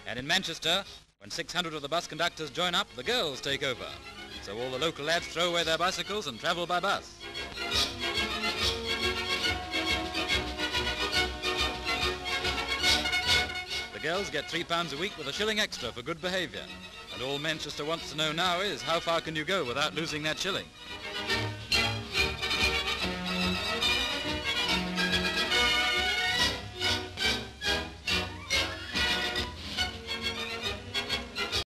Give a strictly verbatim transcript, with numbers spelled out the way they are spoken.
And in Manchester, when six hundred of the bus conductors join up, the girls take over. So all the local lads throw away their bicycles and travel by bus. The girls get three pounds a week with a shilling extra for good behaviour. And all Manchester wants to know now is, how far can you go without losing that shilling?